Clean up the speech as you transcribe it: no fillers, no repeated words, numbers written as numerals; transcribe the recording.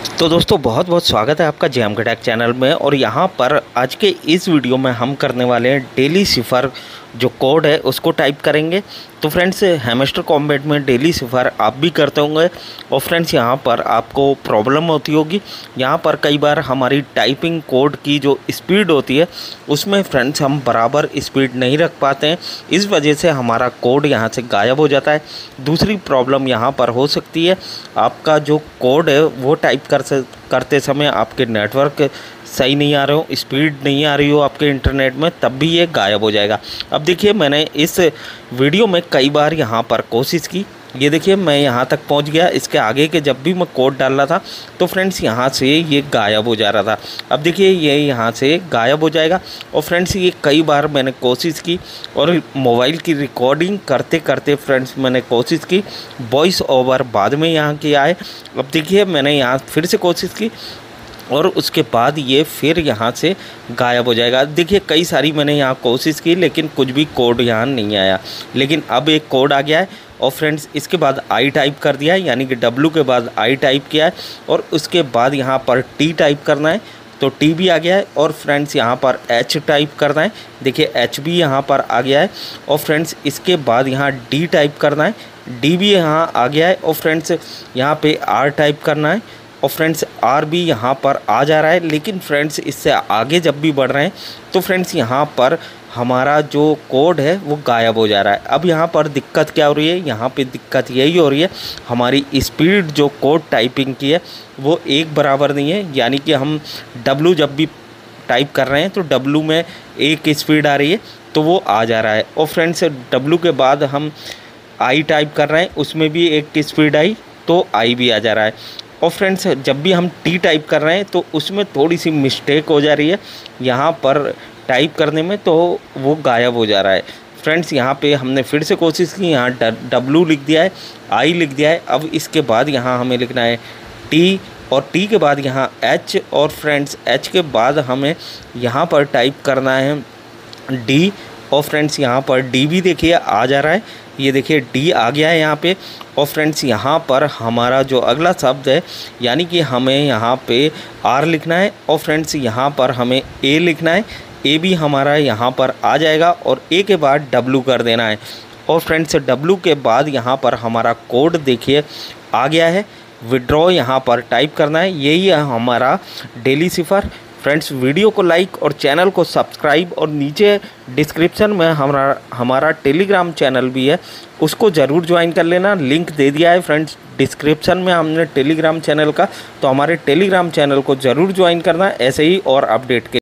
तो दोस्तों बहुत बहुत स्वागत है आपका JM टेक चैनल में। और यहाँ पर आज के इस वीडियो में हम करने वाले हैं डेली सिफर जो कोड है उसको टाइप करेंगे। तो फ्रेंड्स हैमस्टर कॉम्बैट में डेली सिफर आप भी करते होंगे और फ्रेंड्स यहाँ पर आपको प्रॉब्लम होती होगी। यहाँ पर कई बार हमारी टाइपिंग कोड की जो स्पीड होती है उसमें फ्रेंड्स हम बराबर स्पीड नहीं रख पाते हैं, इस वजह से हमारा कोड यहाँ से गायब हो जाता है। दूसरी प्रॉब्लम यहाँ पर हो सकती है आपका जो कोड है वो टाइप करते समय आपके नेटवर्क सही नहीं आ रहे हो, स्पीड नहीं आ रही हो आपके इंटरनेट में, तब भी ये गायब हो जाएगा। अब देखिए मैंने इस वीडियो में कई बार यहाँ पर कोशिश की, ये देखिए मैं यहाँ तक पहुँच गया। इसके आगे के जब भी मैं कोड डाल रहा था तो फ्रेंड्स यहाँ से ये गायब हो जा रहा था। अब देखिए ये यहाँ से गायब हो जाएगा। और फ्रेंड्स ये कई बार मैंने कोशिश की और मोबाइल की रिकॉर्डिंग करते करते फ्रेंड्स मैंने कोशिश की, वॉइस ओवर बाद में यहाँ किया है। अब देखिए मैंने यहाँ फिर से कोशिश की और उसके बाद ये फिर यहाँ से गायब हो जाएगा। देखिए कई सारी मैंने यहाँ कोशिश की लेकिन कुछ भी कोड यहाँ नहीं आया, लेकिन अब एक कोड आ गया है। और फ्रेंड्स इसके बाद आई टाइप कर दिया है, यानी कि W के बाद आई टाइप किया है और उसके बाद यहाँ पर T टाइप करना है, तो T भी आ गया है। और फ्रेंड्स यहाँ पर H टाइप करना है, देखिए H भी यहाँ पर आ गया है। और फ्रेंड्स इसके बाद यहाँ D टाइप करना है, D भी यहाँ आ गया है। और फ्रेंड्स यहाँ पे R टाइप करना है और फ्रेंड्स R भी यहाँ पर आ जा रहा है। लेकिन फ्रेंड्स इससे आगे जब भी बढ़ रहे हैं तो फ्रेंड्स यहाँ पर हमारा जो कोड है वो गायब हो जा रहा है। अब यहाँ पर दिक्कत क्या हो रही है, यहाँ पे दिक्कत यही हो रही है हमारी स्पीड जो कोड टाइपिंग की है वो एक बराबर नहीं है। यानी कि हम W जब भी टाइप कर रहे हैं तो W में एक स्पीड आ रही है तो वो आ जा रहा है। और फ्रेंड्स W के बाद हम I टाइप कर रहे हैं उसमें भी एक स्पीड आई तो I भी आ जा रहा है। और फ्रेंड्स जब भी हम T टाइप कर रहे हैं तो उसमें थोड़ी सी मिस्टेक हो जा रही है यहाँ पर टाइप करने में, तो वो गायब हो जा रहा है। फ्रेंड्स यहाँ पे हमने फिर से कोशिश की, यहाँ W लिख दिया है, I लिख दिया है। अब इसके बाद यहाँ हमें लिखना है T और T के बाद यहाँ H और फ्रेंड्स H के बाद हमें यहाँ पर टाइप करना है D। और फ्रेंड्स यहाँ पर D भी देखिए आ जा रहा है, ये देखिए D आ गया है यहाँ पे। और फ्रेंड्स यहाँ पर हमारा जो अगला शब्द है यानी कि हमें यहाँ पे R लिखना है और फ्रेंड्स यहाँ पर हमें A लिखना है, A भी हमारा यहाँ पर आ जाएगा और A के बाद W कर देना है। और फ्रेंड्स W के बाद यहाँ पर हमारा कोड देखिए आ गया है, विड्रॉ यहाँ पर टाइप करना है। यही है हमारा डेली सिफर। फ्रेंड्स वीडियो को लाइक और चैनल को सब्सक्राइब, और नीचे डिस्क्रिप्शन में हमारा टेलीग्राम चैनल भी है, उसको ज़रूर ज्वाइन कर लेना। लिंक दे दिया है फ्रेंड्स डिस्क्रिप्शन में हमने टेलीग्राम चैनल का, तो हमारे टेलीग्राम चैनल को ज़रूर ज्वाइन करना ऐसे ही और अपडेट के